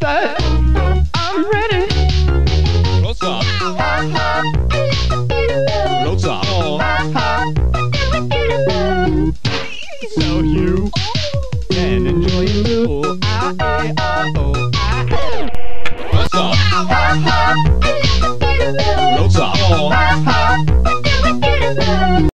side. I'm ready. Close up. Close up. So you can enjoy it too. Close up. Close up.